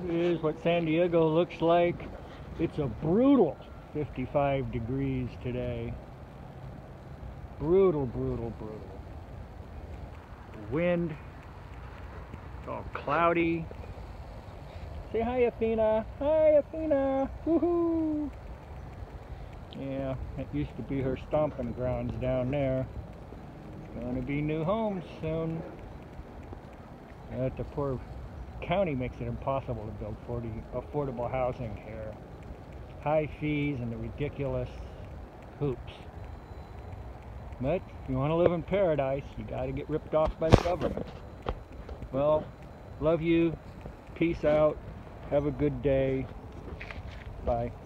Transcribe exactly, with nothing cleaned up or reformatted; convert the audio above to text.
is what San Diego looks like. It's a brutal fifty-five degrees today. Brutal, brutal, brutal. Wind. It's all cloudy. Say hi, Athena. Hi, Athena. Woohoo! Yeah, it used to be her stomping grounds down there. Gonna be new homes soon. Uh, the poor county makes it impossible to build forty affordable housing here. High fees and the ridiculous hoops. But if you want to live in paradise, you got to get ripped off by the government. Well, love you. Peace out. Have a good day. Bye.